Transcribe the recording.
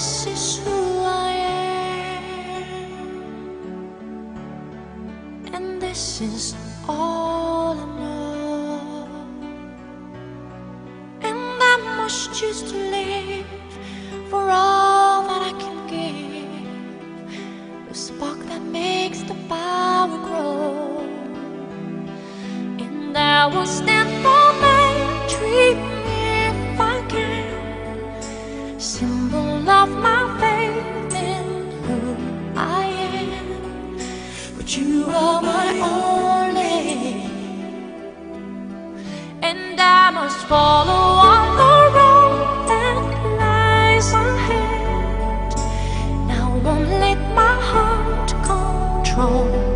this is who I am, and this is all I know. And I must choose to live for all that I can give, the spark that makes the power grow. And I will stand for my dream if I can, symbol of my faith in who I am. But you are my only, and I must follow on the road that lies ahead. Now I won't let my heart control